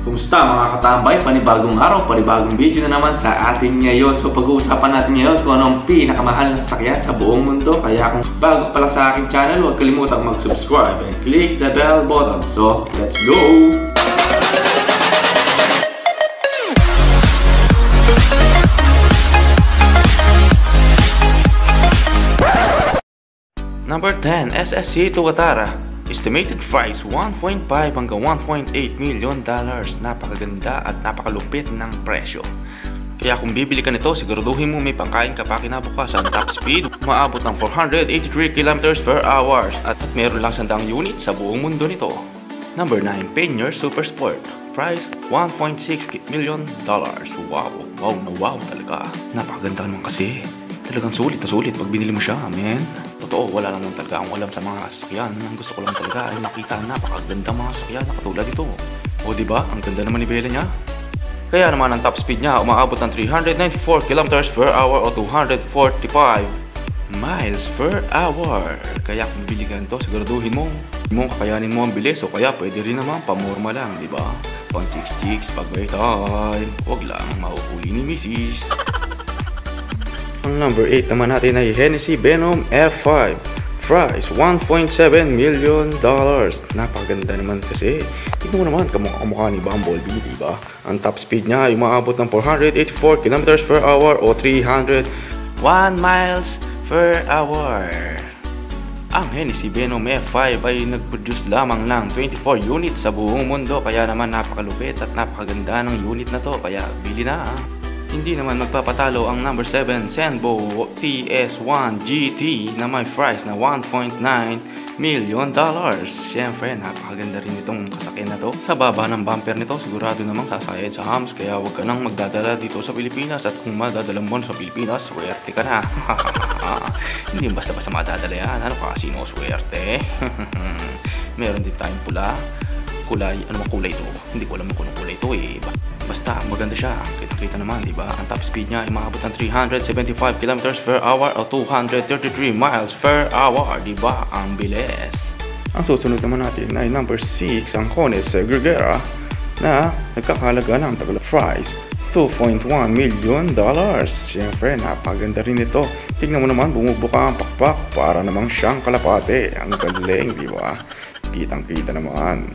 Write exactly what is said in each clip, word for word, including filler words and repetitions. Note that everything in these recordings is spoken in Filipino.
Kumusta mga katambay? Panibagong araw, panibagong video na naman sa atin ngayon. So pag-uusapan natin ngayon kung anong pinakamahal na sasakyan sa buong mundo. Kaya kung bago pala sa aking channel, huwag kalimutang mag-subscribe and click the bell button. So let's go! Number ten, S S C Tuatara. Estimated price one point five hanggang one point eight million dollars. Napakaganda at napakalupit ng presyo. Kaya kung bibili ka nito, siguraduhin mo may pangkain ka pa kinabukasan. Top speed, maabot ng four hundred eighty-three kilometers per hour at meron lang sandang unit sa buong mundo nito. Number nine, Pioneer Super Sport. Price one point six million dollars. Wow, wow na wow talaga. Napakaganda naman kasi. Talagang sulit na sulit pag binili mo siya, men. Totoo, wala lang naman talaga akong alam sa mga sasakyan. Ang gusto ko lang talaga ay makita na napakaganda mga sasakyan na katulad ito. O diba, ang ganda naman ni Bella niya. Kaya naman ang top speed niya umaabot ng three hundred ninety-four kilometers per hour o two hundred forty-five miles per hour. Kaya kung bibili ka nito, siguraduhin mo mo kakayanin mo ang bilis o kaya pwede rin naman pamorma lang, diba? Pang chicks-chicks pag may time. Huwag lang mahuhuli ni Missus Ang number eight naman natin ay Hennessy Venom F five. Price one point seven million dollars. Napakaganda naman kasi. Tignan mo naman kamukha-kamukha ni Bumblebee, diba? Ang top speed niya ay umaabot ng four hundred eighty-four kilometers per hour o three hundred one miles per hour. Ang Hennessy Venom F five ay nag-produce lamang lang twenty-four units sa buong mundo. Kaya naman napakalupit at napakaganda ng unit na to. Kaya bili na. Hindi naman magpapatalo ang number seven Zenbo T S one G T na may price na one point nine million dollars. Siyempre, napakaganda rin itong kasakyan na to. Sa baba ng bumper nito, sigurado namang sasayad sa hams. Kaya huwag ka nang magdadala dito sa Pilipinas. At kung madadala mo sa Pilipinas, swerte ka na. Hindi basta-basta madadala yan. Ano ka, sino swerte? Meron din tayong pula. Kulay, ano bang kulay ito? Hindi ko alam kung anong kulay ito eh. Basta, maganda siya. Kita-kita naman, di ba? Ang top speed niya ay maabot ng three hundred seventy-five kilometers per hour o two hundred thirty-three miles per hour. Di ba? Ang bilis. Ang susunod naman natin ay number six, ang Honest Gregera na nagkakalaga ng tagala price two point one million dollars. Siyempre, napaganda rin ito. Tignan mo naman, bumubuka ang pakpak para namang siyang kalapate. Ang galing, di ba? Kitang-kita naman.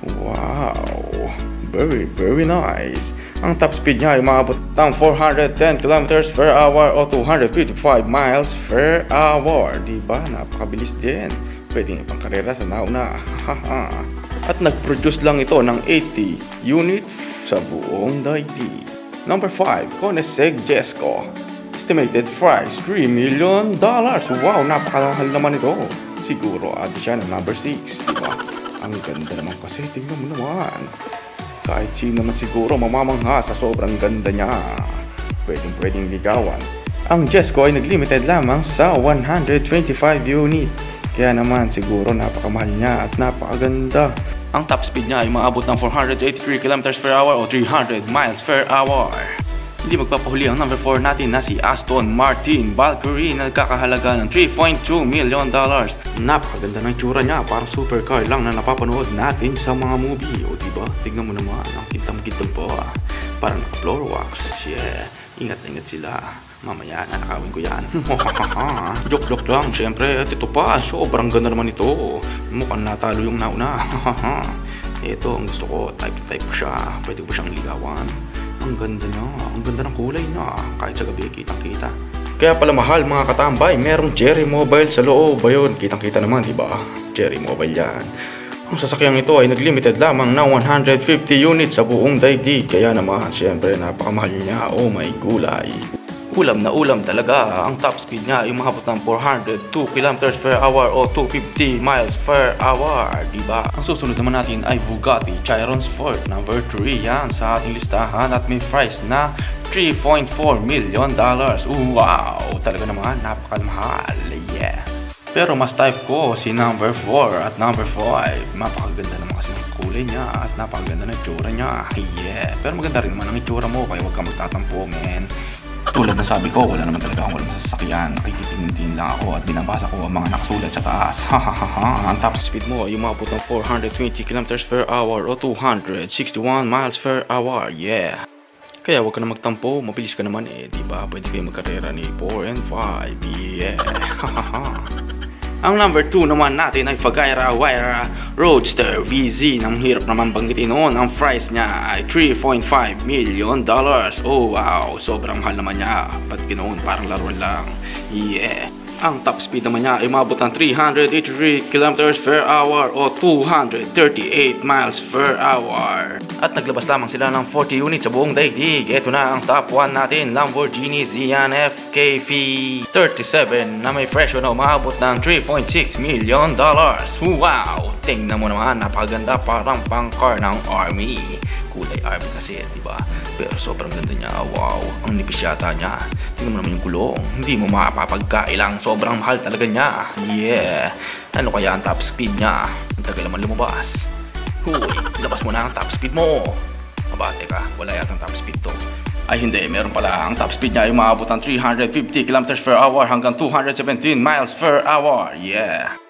Wow! Very, very nice. Ang top speed niya ay maabot ng four hundred ten kilometers per hour o two hundred fifty-five miles per hour. Diba? Napakabilis din. Pwede nga pang karera sa nauna. At nag-produce lang ito ng eighty units sa buong daigdig. Number five, Koenigsegg Jesko. Estimated price three million dollars. Wow, napakamahal naman ito. Siguro ati siya ng number six, diba? Ang ganda naman kasi, tingnan mo naman. Kahit sino naman siguro mamamangha sa sobrang ganda niya. Pwedeng pwedeng ligawan. Ang Jesko ay naglimited lamang sa one hundred twenty-five unit. Kaya naman siguro napakamahal niya at napakaganda. Ang top speed niya ay maabot ng four hundred eighty-three kilometers per hour o three hundred miles per hour. Hindi magpapahuli ang number four natin na si Aston Martin Valkyrie na nagkakahalaga ng three point two million dollars. Napakaganda ng tsura niya, parang supercar lang na napapanood natin sa mga movie. O diba? Tignan mo naman, ang kintam-kintam po ah. Parang naka-floor wax. Yeah, ingat na ingat sila. Mamaya nanakawin ko yan. Joke-joke lang, syempre. At ito pa, sobrang ganda naman ito. Mukhang natalo yung nauna. Ito, ang gusto ko, type-type ko siya. Pwede ko siyang ligawan. Ang ganda niya, ang ganda ng kulay niya. Kahit sa gabi, kitang-kita. Kaya pala mahal mga katambay, merong Cherry Mobile sa loob. Ayun, kitang-kita naman, diba? Cherry Mobile yan. Ang sasakyang ito ay naglimited lamang ng one hundred fifty units sa buong daigdig. Kaya naman, syempre, napakamahal niya. Oh my gulay. Ulam na ulam talaga. Ang top speed niya ay umabot ng four hundred two kilometers per hour o two hundred fifty miles per hour. Diba? Ang susunod naman natin ay Bugatti Chiron Sport. Number three yan sa ating listahan at may price na three point four million dollars. Wow! Talaga naman, napakamahal. Yeah! Pero mas type ko si number four at number five. Napakaganda naman kasi ng kulay niya at napakaganda ng itsura niya. Yeah! Pero maganda rin naman ang itsura mo kaya huwag ka magtatampo, men. Tulad na sabi ko, wala naman talaga akong walang sasakyan. Nakikitingin lang ako at binabasa ko ang mga nakasulat sa taas. Hahaha. Ang top speed mo ay umabot ng four hundred twenty kilometers per hour o two hundred sixty-one miles per hour. Yeah. Kaya huwag ka na magtampo, mabilis ka naman eh, di ba? Pwede kayo magkarera ni four and five. Yeah. Hahaha. Ang number two naman natin ay Fagaira Huayra Roadster V Z. Ang hirap naman banggitin noon. Ang price niya ay three point five million dollars. Oh wow, sobrang mahal naman niya. Ba't ganoon? Parang laro lang. Yeah. Ang top speed naman niya ay umabot ng three hundred eighty-three kilometers per hour o two hundred thirty-eight miles per hour. At naglabas lamang sila ng forty units sa buong daigdig. Ito na ang top one natin, Lamborghini Sian F K V thirty-seven na may presyo na umabot ng three point six million dollars. Wow! Tingnan mo naman, napakaganda, parang pang car ng army. Kulay army kasi, di ba? Pero sobrang ganda niya. Wow, ang nipis yata niya. Tingnan mo naman yung gulong. Hindi mo mapapagkailang. Sobrang mahal talaga niya. Yeah. Ano kaya ang top speed niya? Ang tagal naman lumabas. Huy, labas mo na ang top speed mo. Aba, teka, wala yata ang top speed to. Ay hindi, meron pala. Ang top speed niya ay umabot ng three hundred fifty kilometers per hour hanggang two hundred seventeen miles per hour. Yeah.